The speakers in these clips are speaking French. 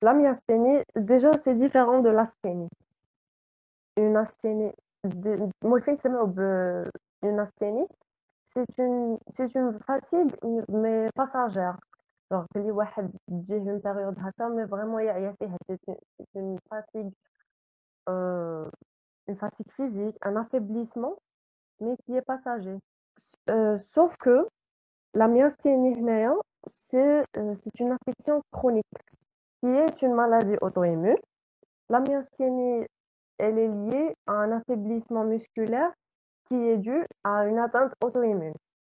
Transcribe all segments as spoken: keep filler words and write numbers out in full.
la myasthénie, déjà, c'est différent de l'asthénie. Une asthénie, de- moi, je sais pas, une asthénie, c'est une, c'est une fatigue, mais passagère. Genre, que les واحد تجيه une période هكا, mais vraiment, يعيا فيها. C'est une, c'est une fatigue, euh, une fatigue physique, un affaiblissement, mais qui est passager. Euh, sauf que la myasthénie, هنايا, c'est euh, c'est une affection chronique, qui est une maladie auto-immune. La myasthénie, elle est liée à un affaiblissement musculaire qui est dû à une atteinte auto-immune.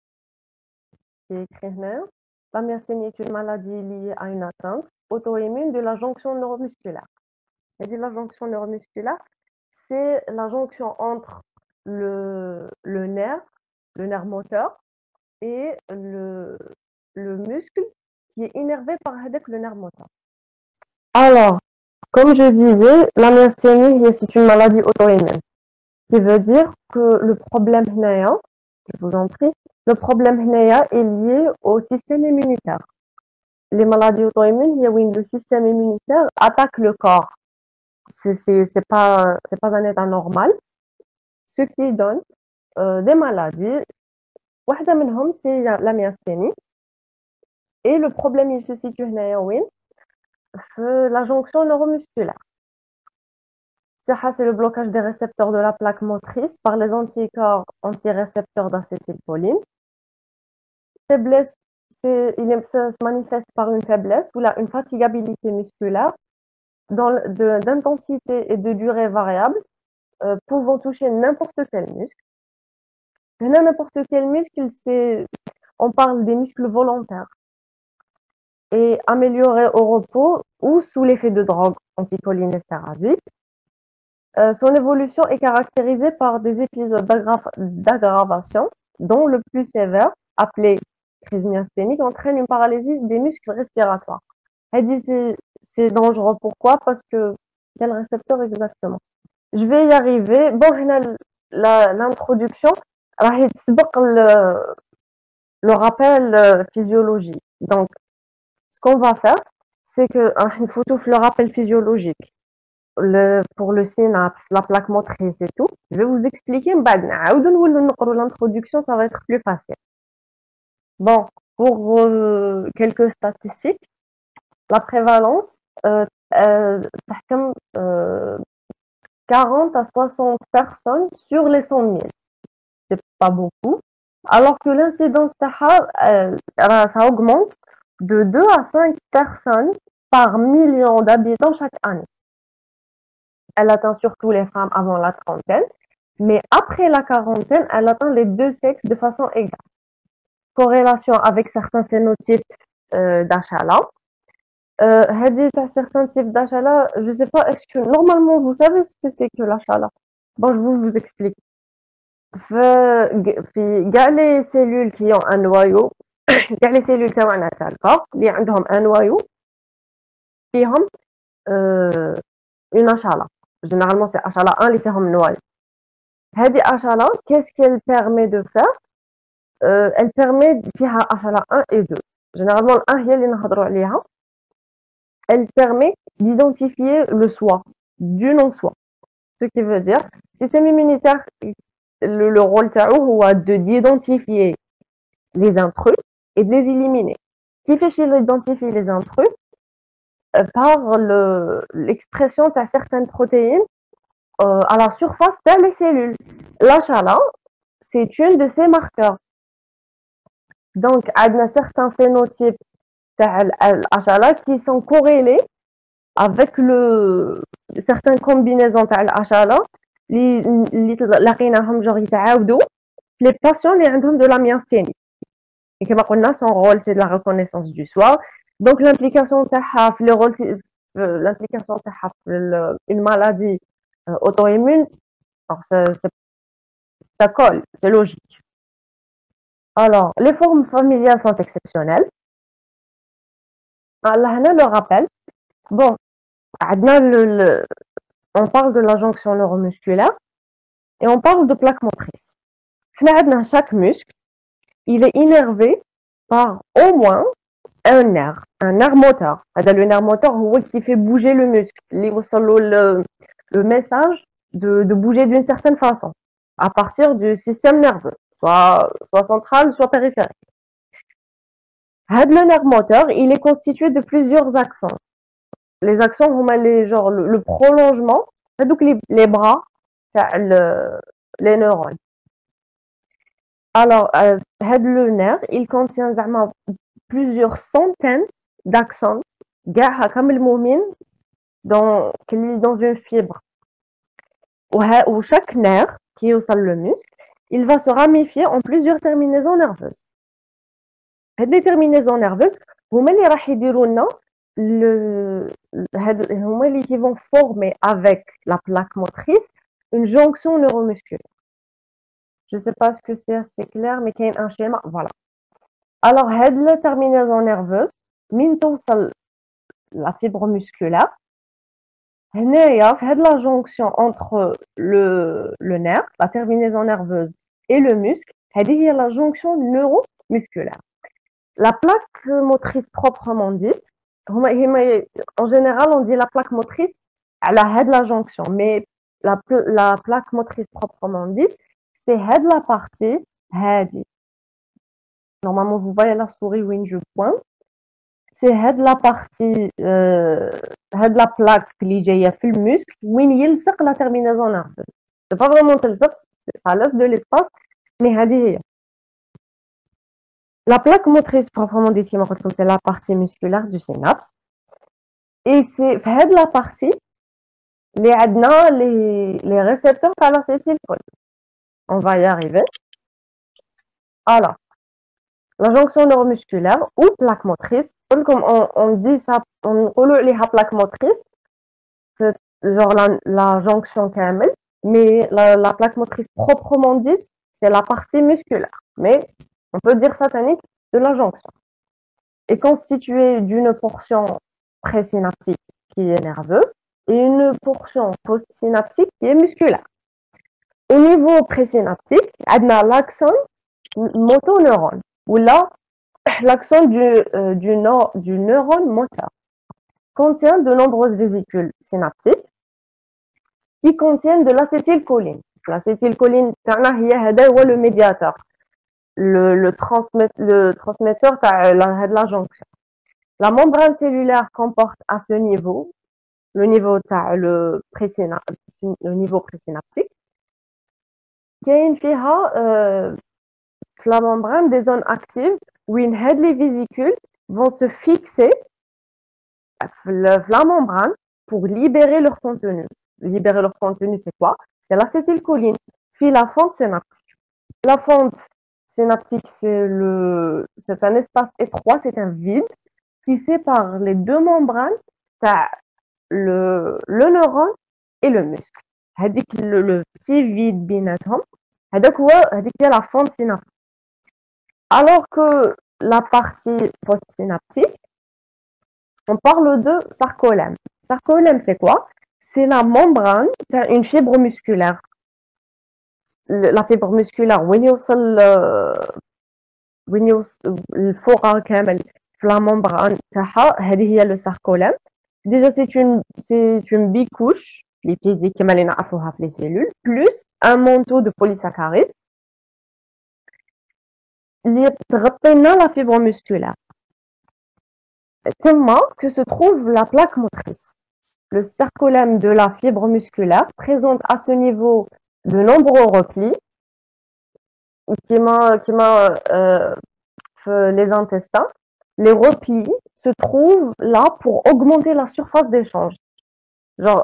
Qui est écrit هنايا. La myasthénie est une maladie liée à une atteinte auto-immune de la jonction neuromusculaire. Et dit la jonction neuromusculaire, c'est la jonction entre le, le nerf, le nerf moteur, et le, le muscle qui est innervé par avec le nerf moteur. Alors, comme je disais, la myasthénie, c'est une maladie auto-immune. Ce qui veut dire que le problème هنايا, je vous en prie, le problème هنايا est lié au système immunitaire. Les maladies auto-immunes, il y a où le système immunitaire attaque le corps. C'est c'est c'est pas c'est pas un état normal, ce qui donne euh, des maladies. واحدة منهم c'est la myasthénie. Et le problème il se situe هنايا وين في la jonction neuromusculaire. Ça, c'est le blocage des récepteurs de la plaque motrice par les anticorps antirécepteurs d'acétylcholine. Faiblesse, c'est, il est- ça se manifeste par une faiblesse ou là, une fatigabilité musculaire dans le- de- d'intensité et de durée variable, euh, pouvant toucher n'importe quel muscle. Maintenant, n'importe quel muscle, c'est, on parle des muscles volontaires et améliorés au repos ou sous l'effet de drogue anticholinésterasique. Euh, son évolution est caractérisée par des épisodes d'aggra- d'aggravation, dont le plus sévère, appelé crise myasthénique, entraîne une paralysie des muscles respiratoires. Elle dit c'est c'est dangereux. Pourquoi? Parce que quel récepteur exactement? Je vais y arriver. Bon, هنا ال- la- l'introduction راح يتسبق le, le rappel euh, physiologique. Donc, ce qu'on va faire, c'est que راح نفوتوا في le rappel physiologique. Le, pour le synapse, la plaque motrice et tout. Je vais vous expliquer. بعد نعاودوا نولوا نقروا l'introduction, ça va être plus facile. Bon, pour euh, quelques statistiques, la prévalence, euh, euh, تحكم, euh, quarante à soixante personnes sur les cent mille. C'est pas beaucoup. Alors que l'incidence تاعها, euh, ça augmente de deux à cinq personnes par million d'habitants chaque année. Elle atteint surtout les femmes avant la trentaine, mais après la quarantaine, elle atteint les deux sexes de façon égale. Corrélation avec certains phénotypes euh, d'achala. Euh, Hadith à certains types d'achala, je sais pas, est-ce que normalement vous savez ce que c'est que l'achala? Bon, je vous, vous explique. في كاع les cellules qui ont un noyau, كاع les cellules تاعنا تاع الكور اللي عندهم un noyau فيهم euh, une achala. Généralement, c'est achala un اللي فيهم noyau. هذه achala, qu'est-ce qu'elle permet de faire? Euh, elle permet فيها achala un et deux. Généralement, un هي اللي نهضروا عليها. Elle permet d'identifier le soi, du non-soi. Ce qui veut dire, système immunitaire, le, le rôle تاعو هو de d'identifier les intrus et de les éliminer. Qui fait chez l'identifier les intrus? Euh, par le- l'expression de certaines protéines euh, à la surface des cellules. L'achala, c'est une de ces marqueurs. Donc, il y a certains phénotypes d'achala qui sont corrélés avec le, certaines combinaisons d'achala les patients qui ont de la myasthénie. Et comme on a son rôle, c'est de la reconnaissance du soi. Donc, l'implication de le rôle, l'implication de une maladie euh, auto-immune, alors, ça, ça, ça colle, c'est logique. Alors, les formes familiales sont exceptionnelles. Alors, là, le rappel. Bon, le, le, on parle de la jonction neuromusculaire et on parle de plaque motrice. Chaque muscle, il est innervé par au moins un nerf, un nerf moteur. Le nerf moteur, qui fait bouger le muscle, le, le message de, de bouger d'une certaine façon, à partir du système nerveux, soit, soit central, soit périphérique. Le nerf moteur, il est constitué de plusieurs accents. Les accents, les, genre le, le prolongement, donc les, les bras, le, les neurones. Alors, euh, le nerf, il contient plusieurs centaines d'accents, comme le moumine, dans, dans une fibre. Où chaque nerf qui est au sein le muscle, il va se ramifier en plusieurs terminaisons nerveuses. Les terminaisons nerveuses, هما اللي راح يديروا لنا هما اللي qui vont former avec la plaque motrice une jonction neuromusculaire. Je ne sais pas ce que c'est assez clair, mais il y a un schéma, voilà. Alors, cette terminaison nerveuse, من توصل la fibre musculaire, هنايا في la jonction entre le, le nerf, la terminaison nerveuse et le muscle, هذه هي la jonction neuromusculaire. La plaque motrice proprement dite, en général, on dit la plaque motrice, elle a la jonction, mais la, la plaque motrice proprement dite, c'est la partie, normalement, vous voyez la souris où je pointe, c'est la partie, euh, la plaque qui est dans le muscle, où il y a la terminaison nerveuse. C'est pas vraiment ça laisse de l'espace, mais c'est la plaque motrice proprement dite, c'est la partie musculaire du synapse. Et c'est la partie les les, les récepteurs à l'acétylcholine. On va y arriver. Alors, la jonction neuromusculaire ou plaque motrice, comme on, on dit ça, on dit les plaques motrices, c'est genre la, la jonction kamel, mais la, la plaque motrice proprement dite, c'est la partie musculaire. Mais on peut dire satanique de la jonction. Est constituée d'une portion présynaptique qui est nerveuse et une portion postsynaptique qui est musculaire. Au niveau présynaptique, on a l'axone motoneurone, ou là, l'axone du, euh, du, no, du neurone moteur contient de nombreuses vésicules synaptiques qui contiennent de l'acétylcholine. L'acétylcholine, c'est le médiateur, le, le, transmet, le transmetteur de la, la jonction. La membrane cellulaire comporte à ce niveau, le niveau, le, le niveau présynaptique, qui a une euh, la membrane des zones actives où une les vésicules vont se fixer la membrane pour libérer leur contenu. Libérer leur contenu, c'est quoi? C'est l'acétylcholine, puis la fente synaptique. La fente synaptique, c'est le, c'est un espace étroit, c'est un vide qui sépare les deux membranes, le, le neurone et le muscle. Le, le petit vide binatom, c'est la fente synaptique. Alors que la partie postsynaptique, on parle de sarcolème. Sarcolème, c'est quoi? C'est la membrane, c'est une fibre musculaire. La fibre musculaire, où il y a le forat kamel, la membrane, c'est le sarcolème. Déjà, c'est une, c'est une bicouche lipidique qui est les cellules, plus un manteau de polysaccharides. Qui تغطينا la fibre musculaire. Tellement que se trouve la plaque motrice. Le sarcolème de la fibre musculaire présente à ce niveau de nombreux replis qui m'a, qui m'a euh, les intestins. Les replis se trouvent là pour augmenter la surface d'échange. Genre,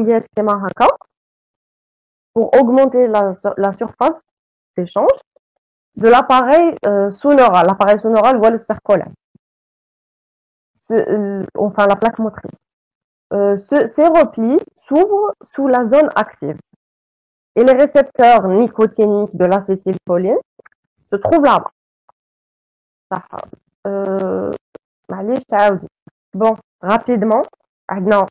pour augmenter la, la surface d'échange de l'appareil euh, sous-neural. L'appareil sous-neural voit le sarcolème. Euh, enfin, la plaque motrice. Euh, ce, ces replis s'ouvrent sous la zone active. Et les récepteurs nicotiniques de l'acétylcholine se trouvent là-bas. Euh, bon, rapidement, non.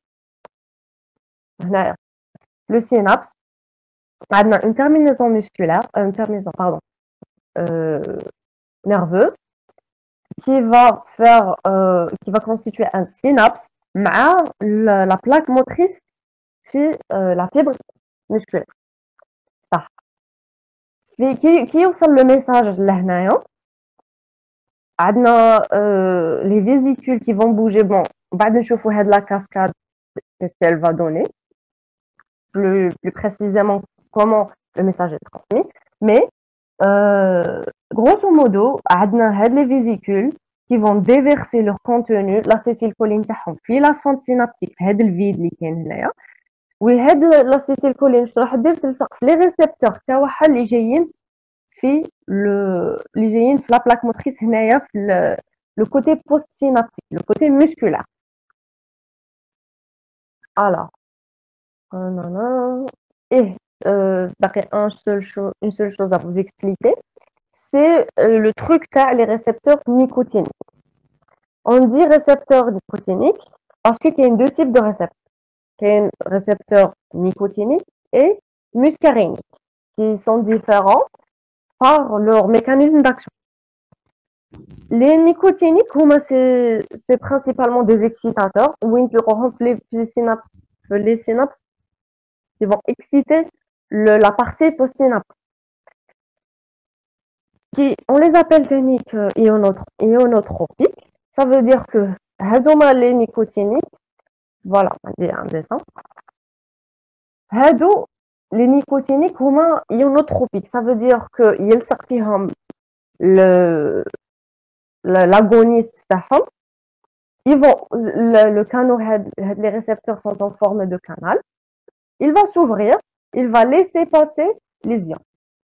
Le synapse, une terminaison musculaire, une terminaison, pardon, euh, nerveuse, qui va faire, euh, qui va constituer un synapse مع la, la plaque motrice في euh, la fibre musculaire. صح. في كي كي يوصل le message لهنايا عندنا euh, les vésicules qui vont bouger. Bon, بعد نشوفوا هاد la cascade qu'est-ce qu'elle va donner plus, plus précisément comment le message est transmis, mais euh, grosso modo عندنا هاد les vésicules qui vont déverser leur contenu l'acétylcholine تاعهم في la fente synaptique في هاد الفيد اللي كاين هنايا. وهاد l'acétylcholine واش راح دير تلصق في لي ريسبتور تاعها اللي جايين في le اللي جايين في la plaque motrice هنايا في le côté postsynaptique, le côté musculaire. Alors non, non. Et euh, un seul chose, une seule chose à vous expliquer, c'est euh, le truc t'as les récepteurs nicotiniques. On dit récepteurs nicotiniques parce qu'il y a deux types de récepteurs. Il y a un récepteur nicotinique et muscarinique, qui sont différents par leur mécanisme d'action. Les nicotiniques, c'est principalement des excitateurs, où les, les synapses, les synapses qui vont exciter le, la partie postsynaptique. Qui, on les appelle techniques ionotropiques. Ça veut dire que les nicotiniques, voilà, on dit un dessin. Les nicotiniques sont ionotropiques. Ça veut dire que le l'agoniste, ils vont le, le canal, les récepteurs sont en forme de canal. Il va s'ouvrir, il va laisser passer les ions.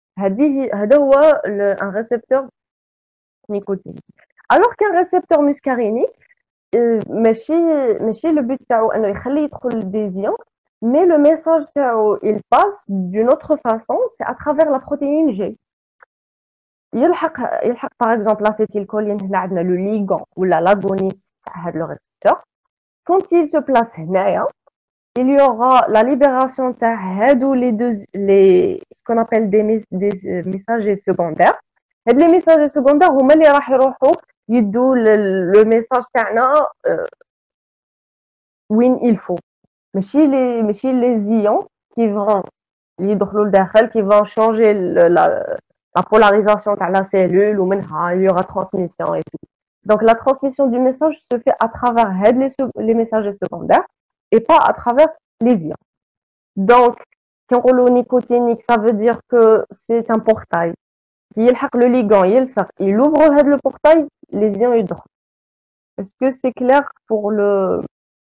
C'est un récepteur nicotinique. Alors qu'un récepteur muscarinique, euh, le but c'est des ions, mais le message il passe d'une autre façon, c'est à travers la protéine G. يلحق يلحق par exemple l'acétylcholine هنا عندنا le ligand ou l'agoniste تاع هذا le récepteur. Quand il se place هنايا, il y aura la libération تاع هادو les deux les ce qu'on appelle des, des messagers secondaires. هاد les messagers secondaires هما اللي راح يروحوا يدوا le message تاعنا وين il faut. ماشي les ماشي les ions qui vont اللي يدخلوا لداخل qui vont changer le, la la polarisation de la cellule, ou même il y aura transmission et tout. Donc la transmission du message se fait à travers les, les messages secondaires et pas à travers les ions. Donc, quand on nicotinique, ça veut dire que c'est un portail. Il le ligand, il ouvre le portail, les ions ils dorment. Est-ce que c'est clair pour le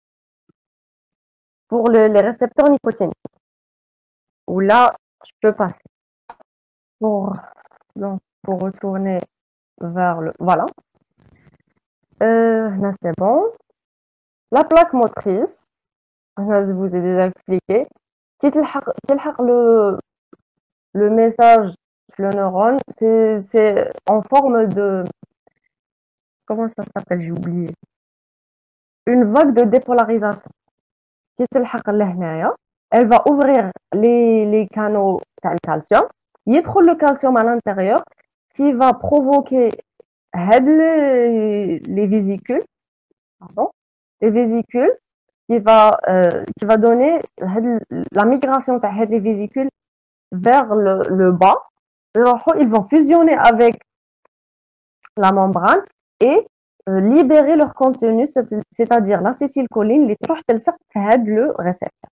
pour le, les récepteurs nicotiniques? Ou là, je peux passer. Pour, donc, pour retourner vers le... Voilà. Euh, là, c'est bon. La plaque motrice, je vous ai déjà expliqué, qui le, le message, le neurone, c'est en forme de... Comment ça s'appelle? J'ai oublié. Une vague de dépolarisation. Elle va ouvrir les, les canaux de calcium. Il y a trop le calcium à l'intérieur qui va provoquer les, les vésicules, pardon, les vésicules qui va, euh, qui va donner la migration des vésicules vers le, le bas. Ils vont fusionner avec la membrane et euh, libérer leur contenu, c'est-à-dire l'acétylcholine, les troches le récepteur.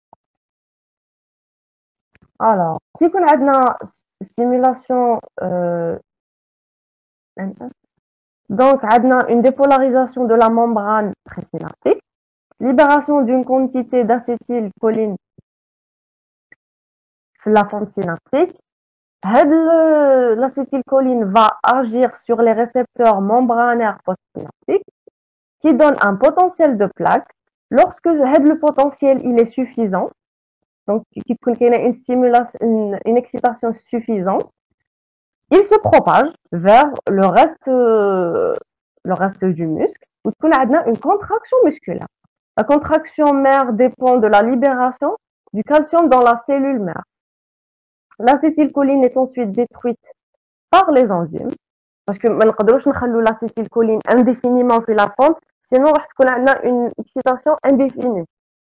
Alors, si on a une stimulation, euh, donc on a une dépolarisation de la membrane présynaptique, libération d'une quantité d'acétylcholine dans la fente synaptique. L'acétylcholine va agir sur les récepteurs membranaires postsynaptiques qui donnent un potentiel de plaque. Lorsque le potentiel il est suffisant, donc qui contient une stimulation, une, une excitation suffisante, il se propage vers le reste, euh, le reste du muscle, où on a une contraction musculaire. La contraction mère dépend de la libération du calcium dans la cellule mère. L'acétylcholine est ensuite détruite par les enzymes باسكو ما نقدروش نخلو لاسيتيلكولين انديفينيمون في لا فونت سينو راح تكون عندنا اون اكسيتاسيون انديفيني.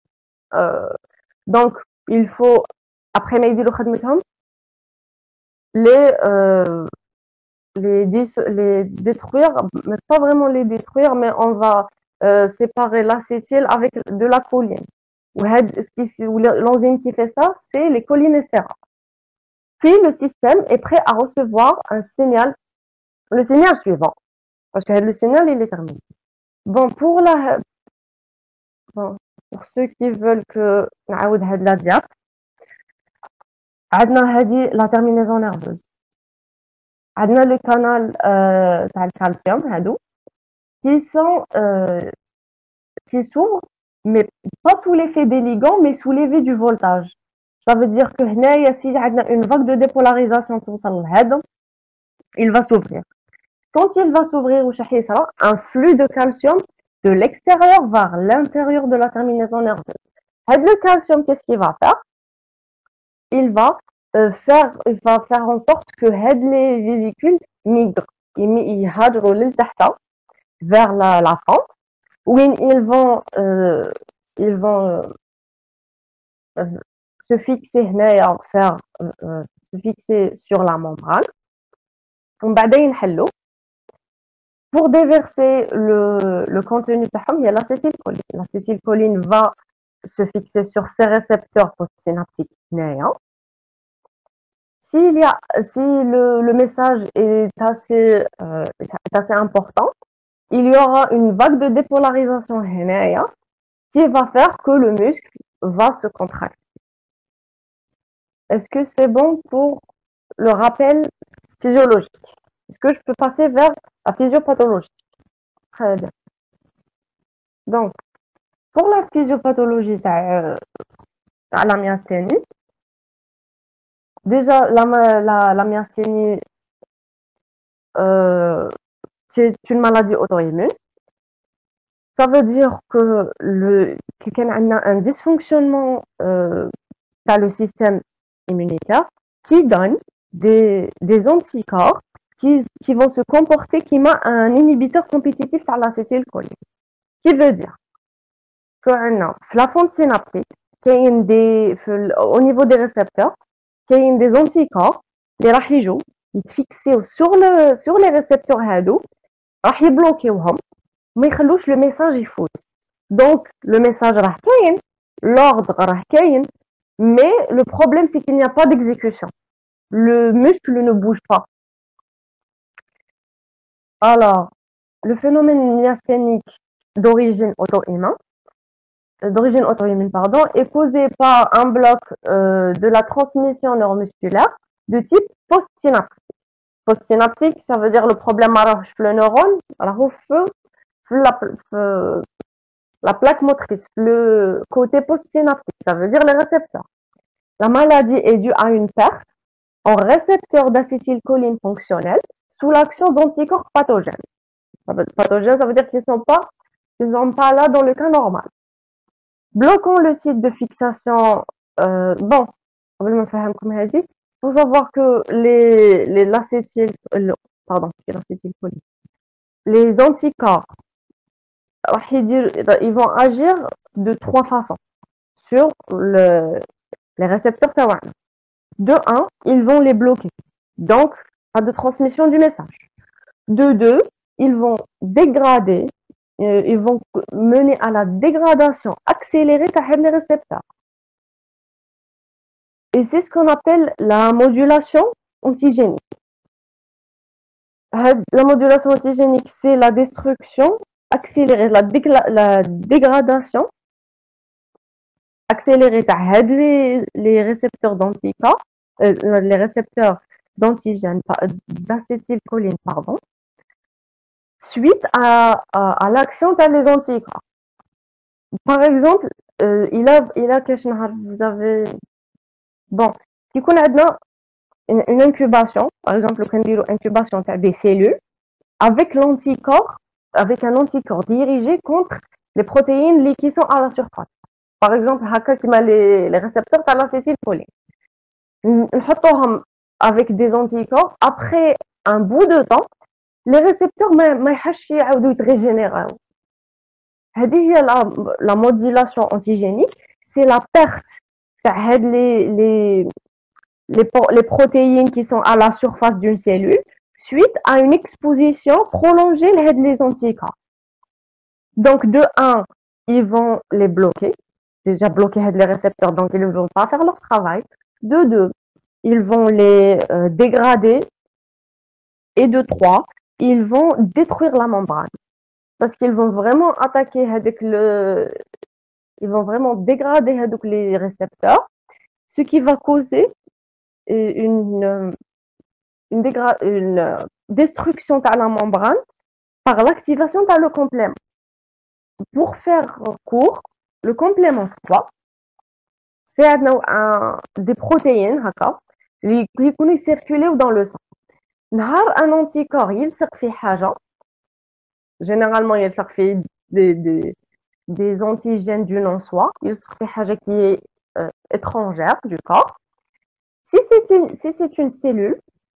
دونك il faut après ما يديروا خدمتهم les euh, les, les détruire, mais pas vraiment les détruire, mais on va euh, séparer l'acétyl avec de la choline. L'enzyme qui fait ça, c'est les cholinésterases. Puis le système est prêt à recevoir un signal, le signal suivant, parce que le signal il est terminé. Bon, pour la, bon, pour ceux qui veulent que نعاود هاد la diap, عندنا هذه la terminaison nerveuse. عندنا le canal euh, تاع الكالسيوم هادو qui sont euh, qui s'ouvrent mais pas sous l'effet des ligands mais sous l'effet du voltage. Ça veut dire que هنايا si عندنا une vague de dépolarisation توصل لهذا il va s'ouvrir. Quand il va s'ouvrir واش راح يصرى un flux de calcium de l'extérieur vers l'intérieur de la terminaison nerveuse. هاد le calcium qu'est-ce qu'il va faire? Il va euh, faire il va faire en sorte que هاد les vésicules migrent يهاجروا للتحت vers la, la fente où ils vont euh, ils vont euh, se fixer هنايا faire euh, se fixer sur la membrane ومن بعد ينحلوا pour déverser le, le contenu تاعهم il y a l'acétylcholine. L'acétylcholine va se fixer sur ces récepteurs postsynaptiques هنايا. S'il y a, si le, le message est assez, euh, est assez important, il y aura une vague de dépolarisation hénéa qui va faire que le muscle va se contracter. Est-ce que c'est bon pour le rappel physiologique? Est-ce que je peux passer vers la physiopathologie? Très bien. Donc, pour la physiopathologie de la myasthénie, déjà, la, la, la myasthénie, euh, c'est une maladie auto-immune. Ça veut dire que le, qu'il y a un dysfonctionnement euh, dans le système immunitaire qui donne des, des anticorps qui, qui vont se comporter comme un inhibiteur compétitif à l'acétylcholine. Qui veut dire que la fonte synaptique, des, au niveau des récepteurs, il y a des anticorps qui vont jouer, ils fixer sur, le, sur les récepteurs هادو راح يبلوكيوهم ما يخلوش le message يفوت. Donc le message راح كاين, l'ordre راح كاين, mais le problème c'est qu'il n'y a pas d'exécution. Le muscle ne bouge pas. Alors, le phénomène myasthénique d'origine auto-immune, d'origine auto-immune pardon, est causé par un bloc euh, de la transmission neuromusculaire de type postsynaptique. Postsynaptique, ça veut dire le problème marche le neurone, alors feu, la, la plaque motrice, le côté postsynaptique, ça veut dire les récepteurs. La maladie est due à une perte en récepteurs d'acétylcholine fonctionnels sous l'action d'anticorps pathogènes. Ça veut, pathogènes, ça veut dire qu'ils ne sont pas, ils sont pas là dans le cas normal. Bloquons le site de fixation. Euh, bon, comme elle dit, il faut savoir que les, les l'acétyl, pardon, l'acétylcholine, les anticorps, ils vont agir de trois façons sur le, les récepteurs taouana. De un, ils vont les bloquer, donc pas de transmission du message. De deux, ils vont dégrader, euh, ils vont mener à la dégradation accélérée des récepteurs. Et c'est ce qu'on appelle la modulation antigénique. La modulation antigénique, c'est la destruction accélérée, la, la dégradation accélérée des les récepteurs d'anticorps, euh, les récepteurs d'antigènes, d'acétylcholine, pardon, suite à, à, à l'action des anticorps. Par exemple, euh, il a, il a vous avez, bon, qui connaît une, une incubation, par exemple, une incubation des cellules, avec l'anticorps, avec un anticorps dirigé contre les protéines qui sont à la surface. Par exemple, les, les récepteurs à l'acétylcholine. Nous avec des anticorps, après un bout de temps, les récepteurs ما ما يحبش يعاودوا يتريجينيراو. هذه هي la la modulation antigénique, c'est la perte تاع هاد les les les les protéines qui sont à la surface d'une cellule suite à une exposition prolongée لهاد les anticorps. Donc de un, ils vont les bloquer, déjà bloquer les récepteurs, donc ils ne vont pas faire leur travail. De deux, ils vont les euh, dégrader. Et de trois, ils vont détruire la membrane. Parce qu'ils vont vraiment attaquer avec le... Ils vont vraiment dégrader avec les récepteurs, ce qui va causer une, une, dégra... une destruction de la membrane par l'activation de le complément. Pour faire court, le complément, c'est quoi? C'est un, des protéines, d'accord, qui vont circuler dans le sang. نهار un anticorps يلصق في حاجة, généralement يلصق في des, des, des antigènes du non-soi, يلصق في حاجة qui est euh, étrangère du corps. Si c'est une, si c'est une cellule,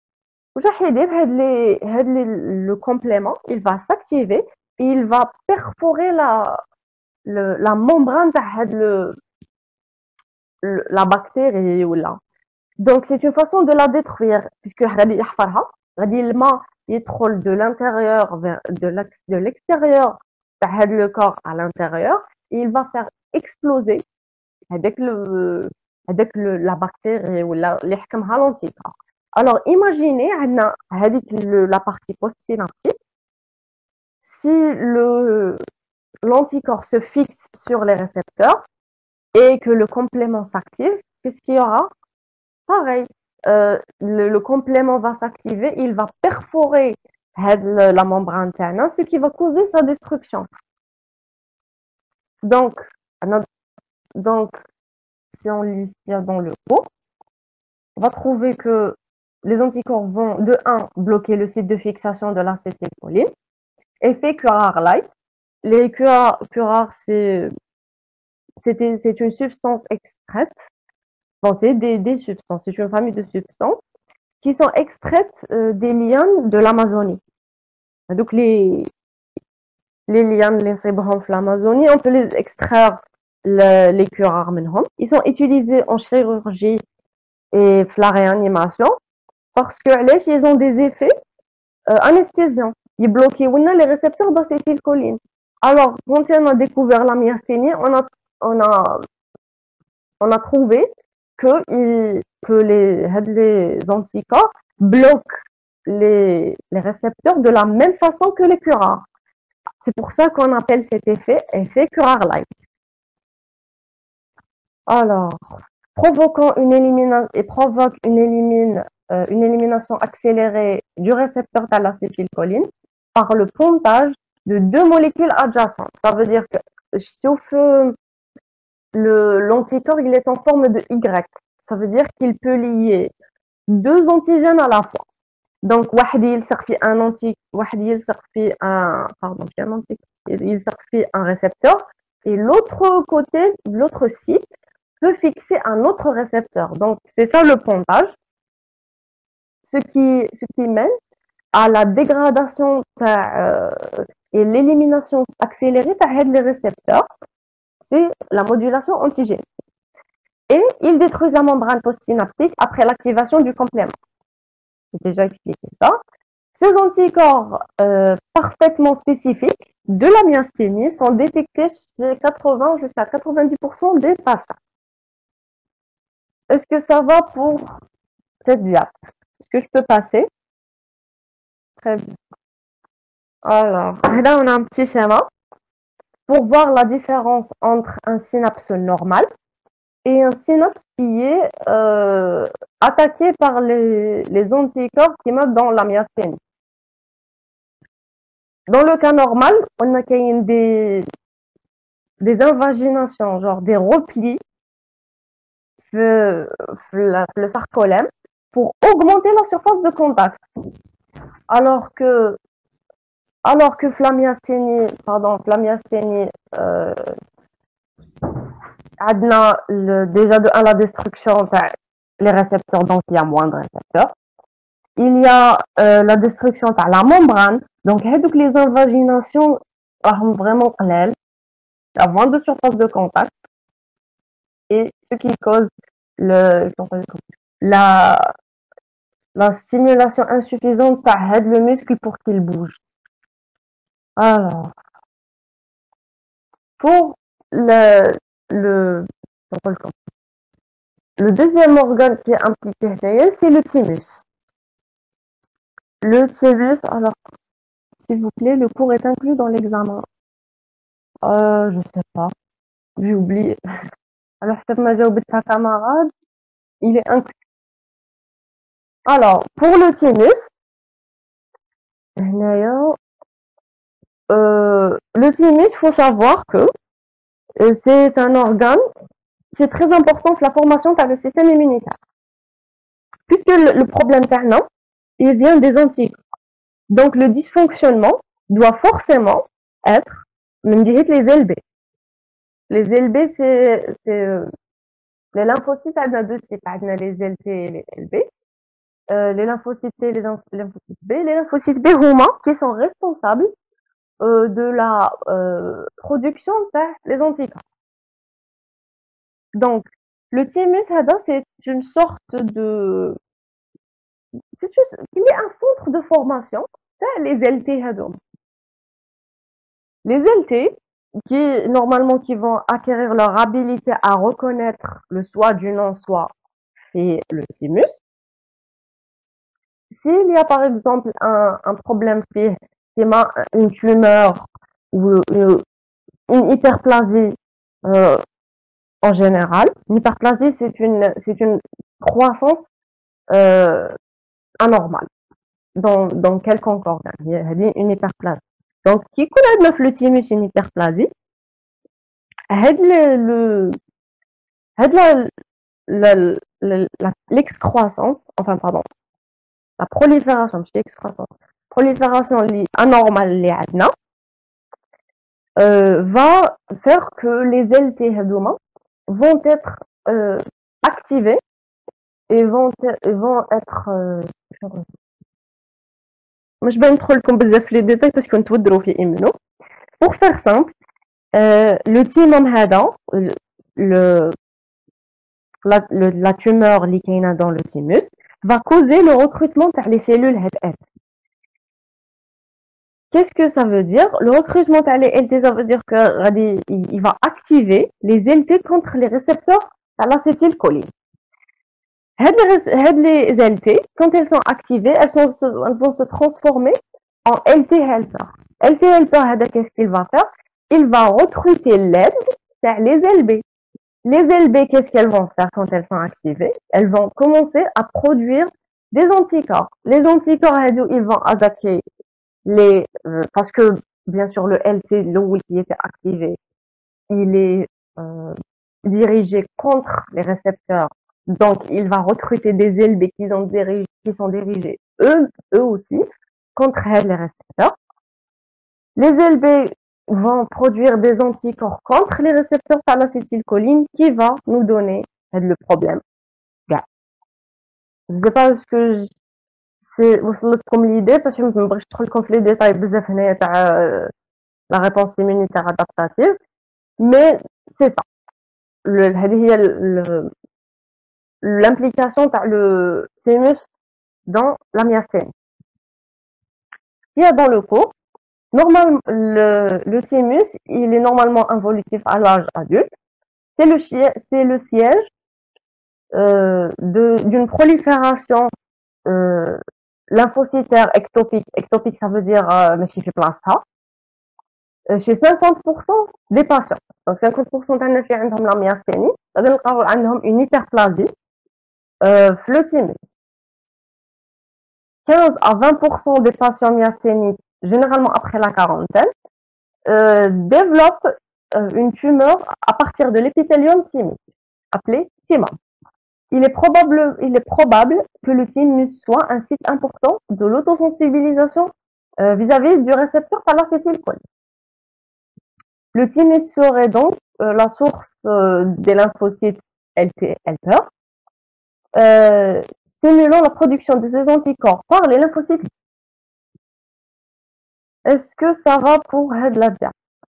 le complément, il va s'activer et il va perforer la, le, la membrane de la bactérie ou là. Donc c'est une façon de la détruire puisque le ma يدخل de l'intérieur vers de l'extérieur vers le corps à l'intérieur et il va faire exploser avec le avec le la bactérie ou la اللي حكمها l'anticorps. Alors imaginez عندنا هذيك la partie postsynaptique, si le l'anticorps se fixe sur les récepteurs et que le complément s'active, qu'est-ce qu'il y aura? Pareil, euh, le, le complément va s'activer, il va perforer la membrane terne, ce qui va causer sa destruction. Donc, donc si on lit dans le cours, on va trouver que les anticorps vont de un bloquer le site de fixation de l'acétylcholine, effet Curare-like. Les Curare, c'est c'est une substance extraite. Bon, c'est des, des substances, c'est une famille de substances qui sont extraites euh, des lianes de l'Amazonie. Donc les, les lianes, les sébranches de l'Amazonie, on peut les extraire le, les curares minhom. Ils sont utilisés en chirurgie et la réanimation parce que ils ont des effets euh, anesthésiants. Ils bloquent les récepteurs d'acétylcholine. Alors, quand on a découvert la myasthénie, on a, on a, on a trouvé que, il, que les, les anticorps bloquent les, les récepteurs de la même façon que les curares. C'est pour ça qu'on appelle cet effet effet Curare-like. Alors, provoquant une élimination et provoque une, élimine, euh, une élimination accélérée du récepteur de l'acétylcholine par le pontage de deux molécules adjacentes. Ça veut dire que sauf euh, l'anticorps, il est en forme de Y. Ça veut dire qu'il peut lier deux antigènes à la fois. Donc, واحد يلصق في un anti, واحد يلصق في un, pardon, في un anti, يلصق في un récepteur, et l'autre côté, l'autre site peut fixer un autre récepteur. Donc, c'est ça le pontage, ce qui, ce qui mène à la dégradation euh, et l'élimination accélérée des récepteurs. C'est la modulation antigénique. Et ils détruisent la membrane postsynaptique après l'activation du complément. J'ai déjà expliqué ça. Ces anticorps euh, parfaitement spécifiques de la myasthénie sont détectés chez quatre-vingts jusqu'à quatre-vingt-dix pour cent des patients. Est-ce que ça va pour cette diapo? Est-ce que je peux passer? Très bien. Alors, là, on a un petit schéma pour voir la différence entre un synapse normal et un synapse qui est euh, attaqué par les, les anticorps qui meurent dans la myasthénie. Dans le cas normal, on a des, des invaginations, genre des replis le, le sarcolème pour augmenter la surface de contact. Alors que, alors que la myasthénie, pardon, la myasthénie, euh, le, déjà de un, la destruction les récepteurs, donc il y a moins de récepteurs. il y a euh, la destruction de la membrane. Donc, هادوك les invaginations راهم vraiment قلال avant de surface de contact et ce qui cause le, la, la stimulation insuffisante تاع هاد le muscle pour qu'il bouge. Alors, pour le, le, le deuxième organe qui est impliqué, c'est le thymus. Le thymus, alors, s'il vous plaît, le cours est inclus dans l'examen. Euh, je sais pas, j'ai oublié. Alors, cette majorité de ta camarade, il est inclus. Alors, pour le thymus, euh, le thymus, il faut savoir que c'est un organe qui est très important pour la formation par le système immunitaire. Puisque le, le problème terminal, il vient des anticorps. Donc, le dysfonctionnement doit forcément être, même dire les L B. Les L B, c'est euh, les lymphocytes, on a deux types, on a les L T et les L B. Euh, les lymphocytes T et les lymphocytes B. Les lymphocytes B, qui sont responsables euh, de la euh, production des anticorps. Donc, le thymus, c'est une sorte de... C'est il est un centre de formation, les L T. Les L T, qui normalement qui vont acquérir leur habilité à reconnaître le soi du non-soi et le thymus. S'il y a par exemple un, un problème fait, une tumeur ou une, une hyperplasie euh, en général, une hyperplasie c'est une, c'est une croissance euh, anormale dans, dans quelconque organe. Il y a une hyperplasie. Donc, qui connaît le thymus une hyperplasie, l'excroissance, enfin pardon, la prolifération, je dis excroissance, prolifération anormale euh, va faire que les L T vont être euh, activées et vont, vont être euh, je vais trop les détails parce qu'on te fait immuno. Pour faire simple, euh, le thymum hadin, le, la, le, la tumeur qui est dans le thymus, va causer le recrutement des cellules H. Qu'est-ce que ça veut dire? Le recrutement des L T, ça veut dire qu'il va activer les L T contre les récepteurs à l'acétylcholine. Les L T, quand elles sont activées, elles, sont, elles vont se transformer en L T helper. L T helper, qu'est-ce qu'il va faire? Il va recruter l'aide vers les L B. Les L B, qu'est-ce qu'elles vont faire quand elles sont activées? Elles vont commencer à produire des anticorps. Les anticorps, ils vont attaquer les... Euh, parce que, bien sûr, le L T, l'eau qui était activé, il est euh, dirigé contre les récepteurs. Donc, il va recruter des L B qui sont dirigés, qui sont dirigés eux, eux aussi contre les récepteurs. Les L B vont produire des anticorps contre les récepteurs par l'acétylcholine qui va nous donner le problème. Je ne sais pas ce que je... c'est comme l'idée parce que je ne vais pas les détails de la réponse immunitaire adaptative, mais c'est ça. L'implication de le thymus dans la myasthénie. Il y a dans le cours, normalement, le, le thymus, il est normalement involutif à l'âge adulte. C'est le, c'est le siège euh, d'une prolifération euh, lymphocytaire ectopique. Ectopique, ça veut dire euh, plasma. Euh, chez cinquante pour cent des patients. Donc cinquante pour cent des patients qui ont la myasthénie, ils ont une hyperplasie euh, le thymus. quinze à vingt pour cent des patients myasthéniques, généralement après la quarantaine, euh, développent euh, une tumeur à partir de l'épithélium thymique, appelé thymum. Il est probable, il est probable que le thymus soit un site important de l'autosensibilisation euh, vis-à-vis du récepteur par l'acétylcholine. Le thymus serait donc euh, la source euh, des lymphocytes L T helper. Euh, stimulant la production de ces anticorps par les lymphocytes. Est-ce que ça va pour Had Labdia?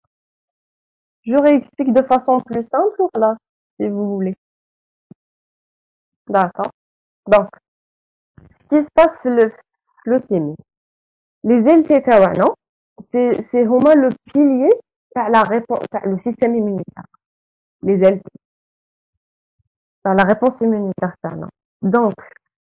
Je réexplique de façon plus simple ou là, si vous voulez. D'accord. Donc, ce qui se passe في le leucémie. Les L T تاعنا c'est c'est هما le pilier تاع la réponse تاع le système immunitaire. Les L T تاع la réponse immunitaire تاعنا. Donc,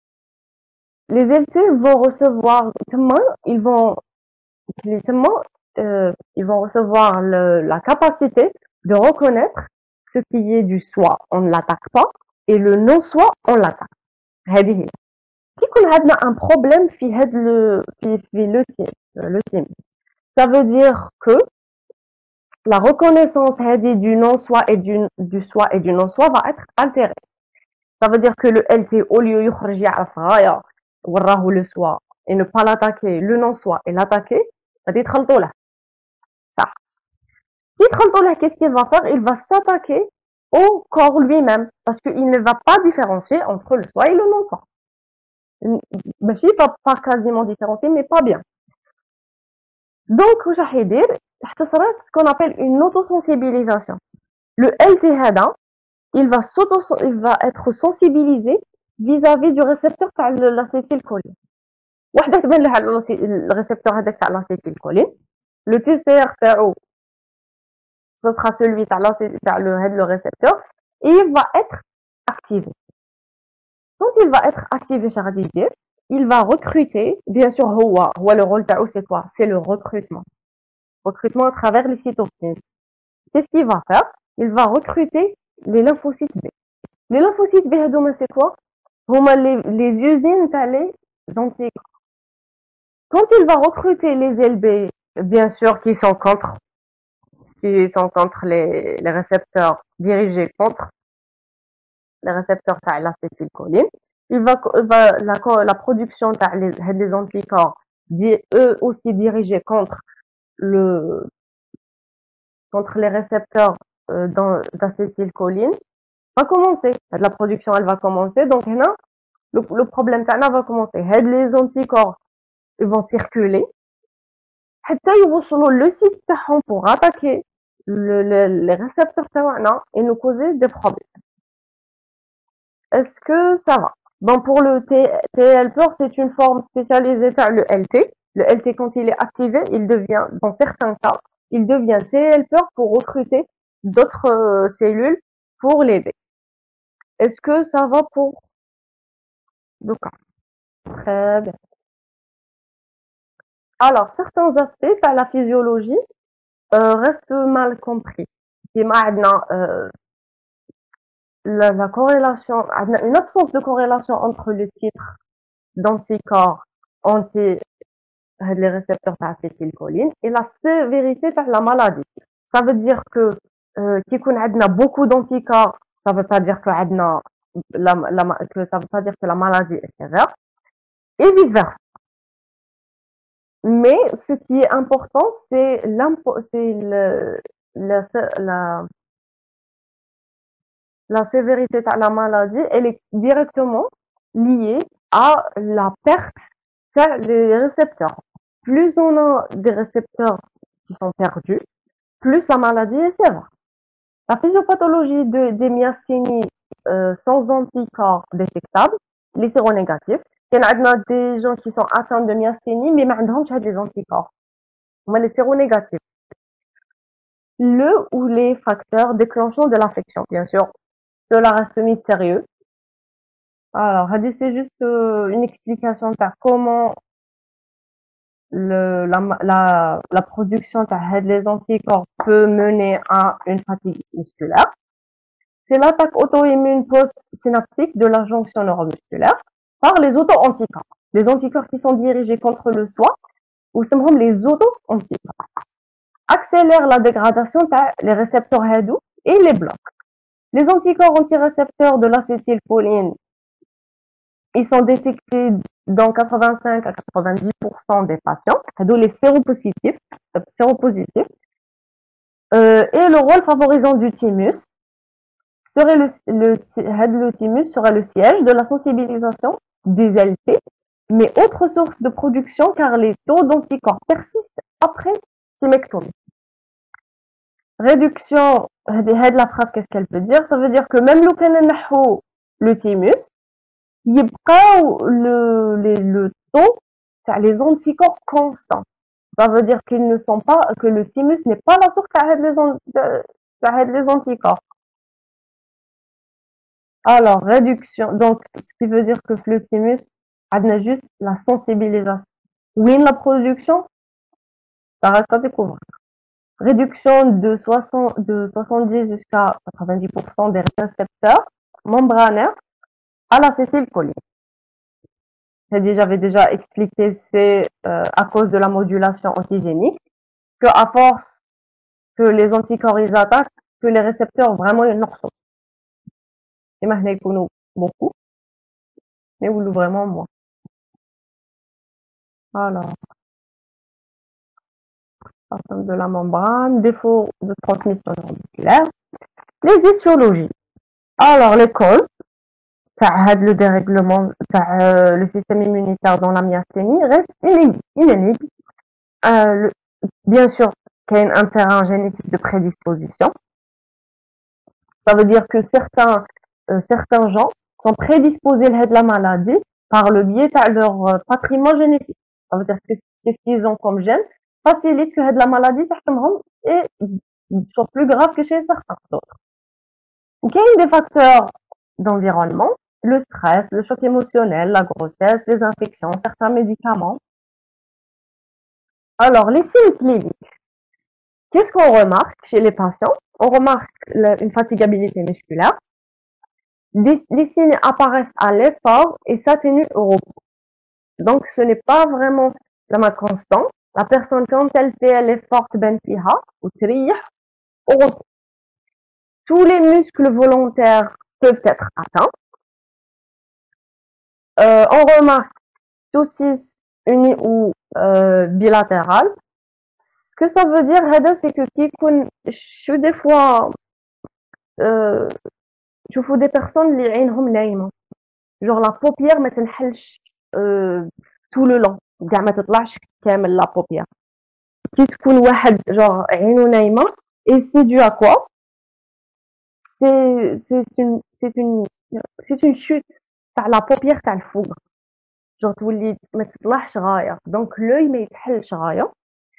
les L T vont recevoir تما ils vont تما euh, ils vont recevoir le, la capacité de reconnaître ce qui est du soi, on ne l'attaque pas, et le non-soi, on l'attaque. هذه هي. كي يكون عندنا un problème في هاد le في في leucémie. Ça veut dire que la reconnaissance du non-soi et du, du soi et du non-soi va être altérée. Ça veut dire que le L T, au lieu يخرج يعرف غاية وراه le soi et ne pas l'attaquer, le non-soi et l'attaquer, غادي يتخلطوا له. صح. Qui يتخلطوا له, qu'est-ce qu'il va faire? Il va s'attaquer au corps lui-même parce qu'il ne va pas différencier entre le soi et le non-soi. ماشي pas, pas quasiment différencier, mais pas bien. Donc, واش يدير احتصرت ce qu'on appelle une autosensibilisation. Le L T هذا il va s'auto il va être sensibilisé vis-à-vis du récepteur تاع l'acétylcholine. وحده تبان لها le récepteur هذاك تاع l'acétylcholine. Le T C R تاعو ce sera celui تاع تاع le le récepteur et il va être activé. Quand il va être activé, غادي يدير il va recruter, bien sûr, هو هو le rôle تاعو c'est quoi? C'est le recrutement. Recrutement à travers les cytokines. Qu'est-ce qu'il va faire? Il va recruter les lymphocytes B. Les lymphocytes B, c'est quoi? Les, les usines تاع les anticorps. Quand il va recruter les L B, bien sûr, qui sont contre, qui sont contre les, les récepteurs dirigés contre les récepteurs تاع l'acétylcholine, il va, va la, la production تاع les, les anticorps, eux aussi dirigés contre le contre les récepteurs euh, d'acétylcholine va commencer. La production, elle va commencer. Donc, là, le, le problème va commencer. Les anticorps ils vont circuler. Ils vont sur le site pour attaquer le, le, les récepteurs et nous causer des problèmes. Est-ce que ça va? Bon, pour le T L P E R, c'est une forme spécialisée par le L T. Le L T, quand il est activé, il devient, dans certains cas, il devient T L P E R pour recruter d'autres euh, cellules pour l'aider. Est-ce que ça va pour le cas? Très bien. Alors, certains aspects de la physiologie euh, restent mal compris. Euh, la, la corrélation, une absence de corrélation entre le titre d'anticorps anti les récepteurs d'acétylcholine et la sévérité de la maladie. Ça veut dire que euh, qu'il y a beaucoup d'anticorps, ça veut pas dire que la, la, que ça veut pas dire que la maladie est sévère et vice versa. Mais ce qui est important, c'est le, la, la, la sévérité de la maladie, elle est directement liée à la perte des récepteurs. Plus on a des récepteurs qui sont perdus, plus la maladie est sévère. La physiopathologie de, des myasthénies euh, sans anticorps détectables, les séronégatifs, il y a des gens qui sont atteints de myasthénie, mais ils n'ont des anticorps. Les séronégatifs. Le ou les facteurs déclenchants de l'infection, bien sûr. Cela reste mystérieux. Alors, c'est juste euh, une explication de comment le, la, la, la production des anticorps peut mener à une fatigue musculaire. C'est l'attaque auto-immune post-synaptique de la jonction neuromusculaire par les auto-anticorps. Les anticorps qui sont dirigés contre le soi, ou simplement les auto-anticorps, accélèrent la dégradation des récepteurs HEDU et les bloquent. Les anticorps antirécepteurs de l'acétylcholine, ils sont détectés dans quatre-vingt-cinq à quatre-vingt-dix pour cent des patients, d'où les séropositifs, séropositifs. Euh, et le rôle favorisant du thymus serait le, le, le thymus serait le siège de la sensibilisation des L T, mais autre source de production car les taux d'anticorps persistent après thymectomie. Réduction, de la phrase, qu'est-ce qu'elle peut dire? Ça veut dire que même le le thymus, il y a le, les, le taux, les anticorps constants. Ça veut dire qu'ils ne sont pas, que le thymus n'est pas la source de les anticorps. Alors, réduction, donc, ce qui veut dire que le thymus a juste la sensibilisation. Oui, la production, ça reste à découvrir. Réduction de, soixante, de soixante-dix jusqu'à quatre-vingt-dix pour cent des récepteurs membranaires à l'acétylcholine. J'avais déjà expliqué, c'est euh, à cause de la modulation antigénique, que à force que les anticorps ils attaquent, que les récepteurs vraiment ils n'en Imaginez qu'on a beaucoup, mais ou vraiment moins. Alors, atteinte de la membrane, défaut de transmission neuromusculaire, les étiologies. Alors, les causes, le dérèglement, euh, le système immunitaire dans la myasthénie reste une énigme. Euh, bien sûr, qu'il y a un terrain génétique de prédisposition. Ça veut dire que certains, euh, certains gens sont prédisposés à la maladie par le biais de leur euh, patrimoine génétique. Ça veut dire que qu'est-ce qu'ils ont comme gène facilite que la maladie et soit plus grave que chez certains d'autres. Il y a des facteurs d'environnement, le stress, le choc émotionnel, la grossesse, les infections, certains médicaments. Alors, les signes cliniques. Qu'est-ce qu'on remarque chez les patients? On remarque une fatigabilité musculaire. Les, les signes apparaissent à l'effort et s'atténuent au repos. Donc, ce n'est pas vraiment la constante. La personne, quand elle fait, elle est forte, ben fiha, ou trih, au repos. Tous les muscles volontaires peuvent être atteints. Euh, on remarque aussi uni ou euh, bilatéral. Ce que ça veut dire, c'est que je suis des fois, euh, je vois des personnes qui ont naïma. Genre la paupière ما تنحلش euh, tout le long. كاع ما تطلعش كامل la paupière. كي تكون واحد genre عينو نايمة et c'est dû à quoi? C'est c'est une c'est une c'est une chute تاع la paupière تاع الفوق. genre تولي ما تطلعش غاية. donc l'œil ما يتحلش غاية.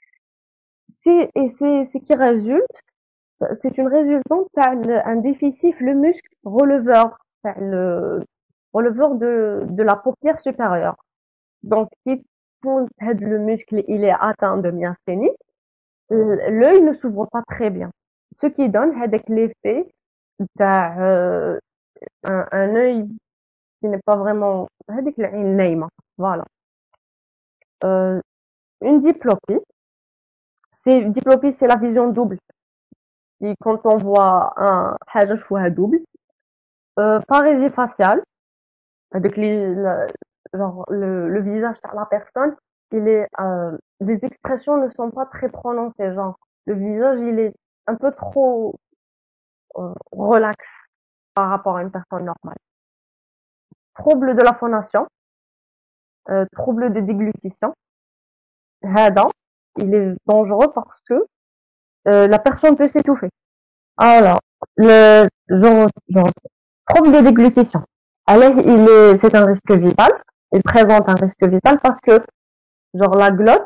c'est et c'est ce qui résulte c'est une résultante d'un déficit le muscle releveur le releveur de de la paupière supérieure. donc quand le muscle il est atteint de myasthénie, l'œil ne s'ouvre pas très bien, ce qui donne avec l'effet d'un euh, un, un œil qui n'est pas vraiment avec l'œil naïma. Voilà. Euh, une diplopie, c'est diplopie, c'est la vision double. Et quand on voit un حاجة نشوفوها double. Euh, parésie faciale, avec les, le, genre le, le visage de la personne, il est, euh, les expressions ne sont pas très prononcées, genre le visage il est un peu trop euh, relax par rapport à une personne normale. Trouble de la phonation, euh, trouble de déglutition, هذا il est dangereux parce que euh, la personne peut s'étouffer. Alors, le genre, genre trouble de déglutition. Alors, il est, c'est un risque vital. Il présente un risque vital parce que, genre, la glotte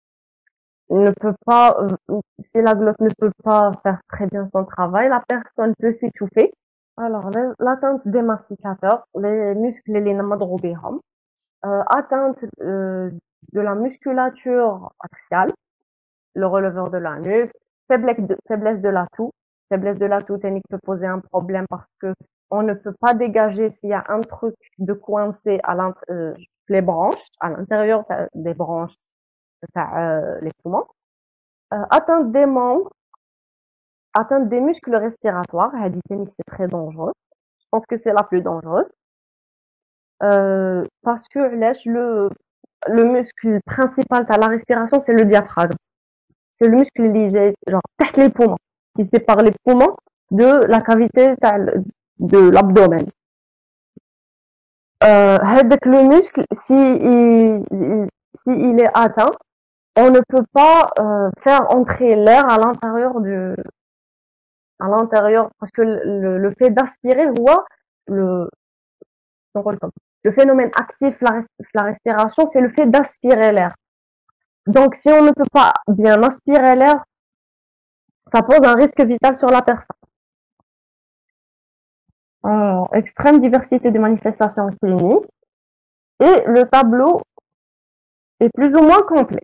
ne peut pas, si la glotte ne peut pas faire très bien son travail, la personne peut s'étouffer. Alors, l'atteinte des mastificateurs, les muscles, les namadrobiham, euh, atteinte euh, de la musculature axiale, le releveur de la nuque, faiblesse de, faiblesse de l'atout. Faiblesse de l'atout technique peut poser un problème parce que on ne peut pas dégager s'il y a un truc de coincé à euh, les branches, à l'intérieur des branches, euh, les poumons. Euh, atteinte des membres, atteinte des muscles respiratoires, technique c'est très dangereux. Je pense que c'est la plus dangereuse. Euh, parce que le, le muscle principal de la respiration, c'est le diaphragme. C'est le muscle lié, genre, tête les poumons, qui sépare les poumons de la cavité de l'abdomen. Euh, هذاك le muscle, si il, il- si il est atteint, on ne peut pas euh, faire entrer l'air à l'intérieur du, à l'intérieur, parce que le, le fait d'aspirer, voit le, le phénomène actif, la, res- la respiration, c'est le fait d'aspirer l'air. Donc, si on ne peut pas bien aspirer l'air, ça pose un risque vital sur la personne. Alors, extrême diversité des manifestations cliniques et le tableau est plus ou moins complet.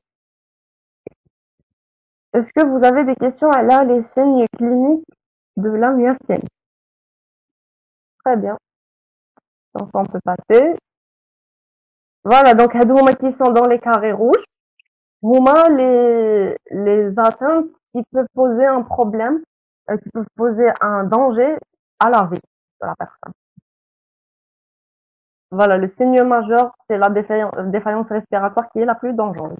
Est-ce que vous avez des questions à là, les signes cliniques de la myasthénie? Très bien. Donc, on peut passer. Voilà, donc, هادو qui sont dans les carrés rouges, هما les, les atteintes qui peuvent poser un problème, euh, qui peuvent poser un danger à la vie de la personne. Voilà, le signe majeur, c'est la défaillance, défaillance respiratoire qui est la plus dangereuse.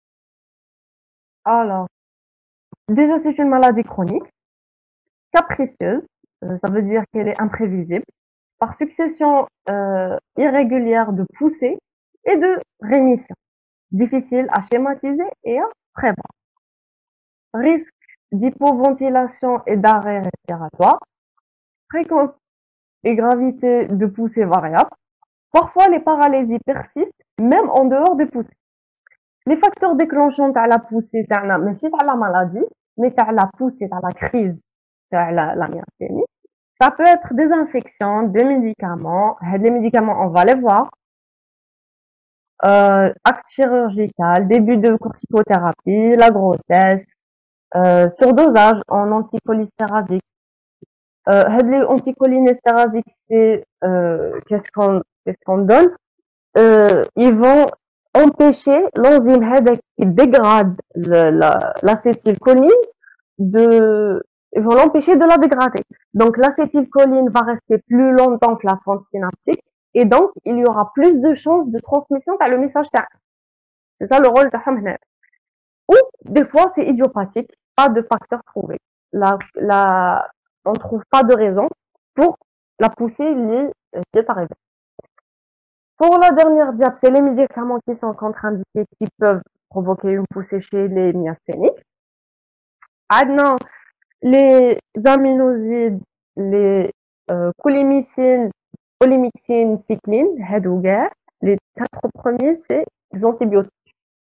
Alors, déjà, c'est une maladie chronique, capricieuse, euh, ça veut dire qu'elle est imprévisible, par succession euh, irrégulière de poussées et de rémissions, difficile à schématiser et à prévoir. Risque d'hypoventilation et d'arrêt respiratoire, fréquence et gravité de poussées variables. Parfois, les paralysies persistent même en dehors des poussées. Les facteurs déclenchants à la poussée تاعنا ماشي تاع la maladie, mais تاع la poussée, تاع la crise, تاع la, la myasthénie. Ça peut être des infections, des médicaments. Les médicaments, on va les voir. Euh, acte chirurgical, début de corticothérapie, la grossesse, euh, surdosage en anticholinestérasique. Euh, les anticholinestérasiques, c'est euh, qu'est-ce qu'on qu'est-ce qu'on donne? Euh, ils vont empêcher l'enzyme هذاك qui dégrade le- la- l'acétylcholine de ils vont l'empêcher de la dégrader. Donc l'acétylcholine va rester plus longtemps que la fente synaptique et donc il y aura plus de chances de transmission par le message تاعك. C'est ça le rôle de Hamnet. Ou des fois c'est idiopathique, pas de facteur trouvé. La, la, on ne trouve pas de raison pour la poussée liée qui est arrivée. Pour la dernière diap, c'est les médicaments qui sont contre-indiqués qui peuvent provoquer une poussée chez les myasthéniques. Maintenant, les aminosides, les euh, choulimycine, polymyxine, cycline, هادو كاع, les quatre premiers, c'est des antibiotiques.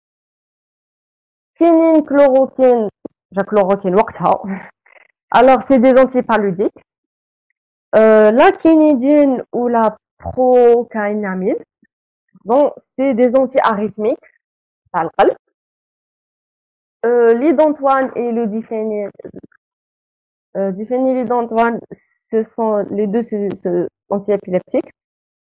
Quinine, chloroquine, la chloroquine, وقتها. Alors, c'est des antipaludiques. Euh, la quinidine ou la procainamide, bon, c'est des anti-arythmiques. Euh, l'identoine et le diphényl, euh, diphénylidentoine, ce sont les deux c'est, c'est antiépileptiques.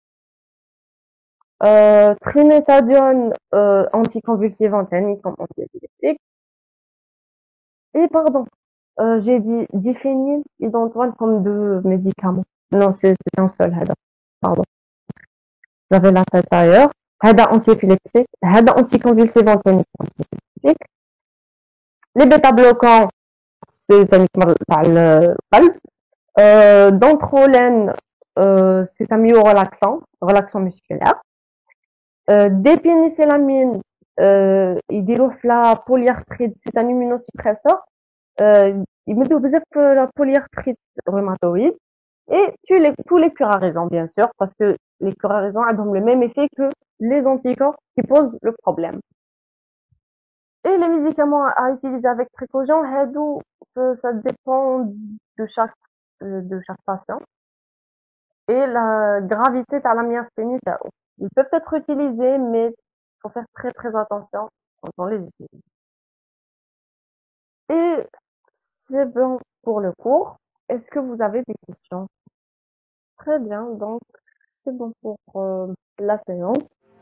Euh, triméthadione, euh, anticonvulsivant antianique comme antiépileptique. Et pardon, euh, j'ai dit diphénylidentoine comme deux médicaments. Non, c'est c'est un seul, هذا. Pardon. J'avais la tête ailleurs. هذا antiépileptique, هذا anticonvulsivant antianique antiépileptique. Les bêta-bloquants, c'est un le qalb. Euh, Dantrolène, euh, c'est un myorelaxant, relaxant musculaire. Euh, Dépénicillamine, euh, يديروه في la polyarthrite, c'est un immunosuppresseur. Euh, يمدوه بزاف في la polyarthrite rhumatoïde. Et tu les, tous les curarisants, bien sûr, parce que les curarisants ont le même effet que les anticorps qui posent le problème. Et les médicaments à utiliser avec précaution, هادو, ça, ça dépend de chaque, de chaque patient. Et la gravité de la myasthénie, ils peuvent être utilisés, mais il faut faire très très attention quand on les utilise. Et c'est bon pour le cours. Est-ce que vous avez des questions? Très bien, donc c'est bon pour euh, la séance.